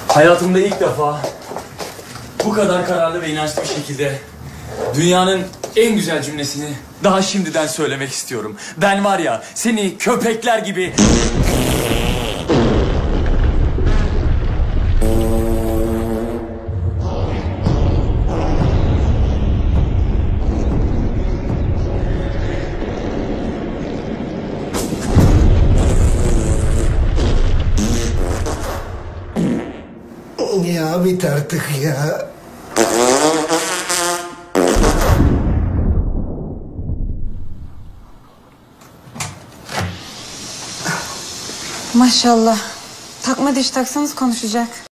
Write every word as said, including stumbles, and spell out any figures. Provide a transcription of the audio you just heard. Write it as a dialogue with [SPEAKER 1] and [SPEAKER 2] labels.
[SPEAKER 1] Hayatımda ilk defa bu kadar kararlı ve inançlı bir şekilde dünyanın en güzel cümlesini daha şimdiden söylemek istiyorum. Ben var ya, seni köpekler gibi...
[SPEAKER 2] Ya bit artık ya.
[SPEAKER 3] Maşallah. Takma diş taksanız konuşacak.